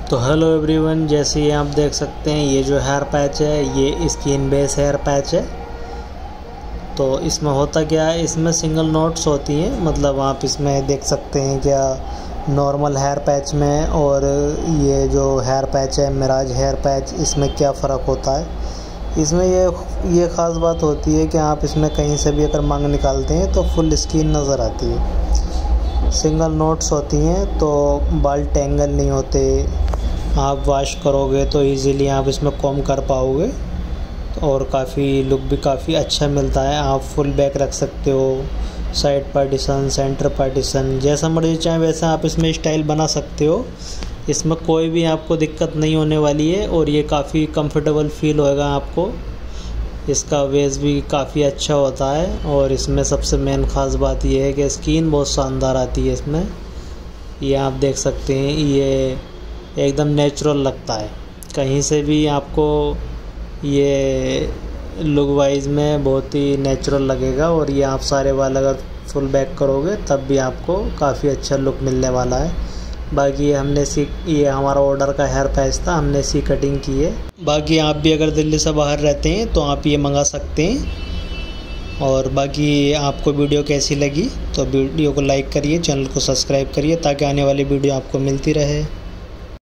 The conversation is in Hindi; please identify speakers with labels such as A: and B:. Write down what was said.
A: तो हेलो एवरीवन, जैसे ये आप देख सकते हैं ये जो हेयर पैच है ये स्किन बेस हेयर पैच है। तो इसमें होता क्या है, इसमें सिंगल नोट्स होती हैं। मतलब आप इसमें देख सकते हैं क्या नॉर्मल हेयर पैच में और ये जो हेयर पैच है मिराज हेयर पैच, इसमें क्या फ़र्क होता है। इसमें ये ख़ास बात होती है कि आप इसमें कहीं से भी अगर मांग निकालते हैं तो फुल स्किन नज़र आती है। सिंगल नोट्स होती हैं तो बाल टेंगल नहीं होते। आप वॉश करोगे तो इजीली आप इसमें कॉम्ब कर पाओगे और काफ़ी लुक भी काफ़ी अच्छा मिलता है। आप फुल बैक रख सकते हो, साइड पार्टीशन, सेंटर पार्टीशन, जैसा मर्जी चाहे वैसा आप इसमें स्टाइल बना सकते हो। इसमें कोई भी आपको दिक्कत नहीं होने वाली है और ये काफ़ी कंफर्टेबल फील होएगा आपको। इसका वेज भी काफ़ी अच्छा होता है और इसमें सबसे मेन ख़ास बात ये है कि स्किन बहुत शानदार आती है इसमें। ये आप देख सकते हैं ये एकदम नेचुरल लगता है। कहीं से भी आपको ये लुक वाइज में बहुत ही नेचुरल लगेगा और ये आप सारे बाल अगर फुल बैक करोगे तब भी आपको काफ़ी अच्छा लुक मिलने वाला है। बाकी ये हमारा ऑर्डर का हेयर पैच था, हमने इसी कटिंग की है। बाकी आप भी अगर दिल्ली से बाहर रहते हैं तो आप ये मंगा सकते हैं। और बाकी आपको वीडियो कैसी लगी तो वीडियो को लाइक करिए, चैनल को सब्सक्राइब करिए ताकि आने वाली वीडियो आपको मिलती रहे।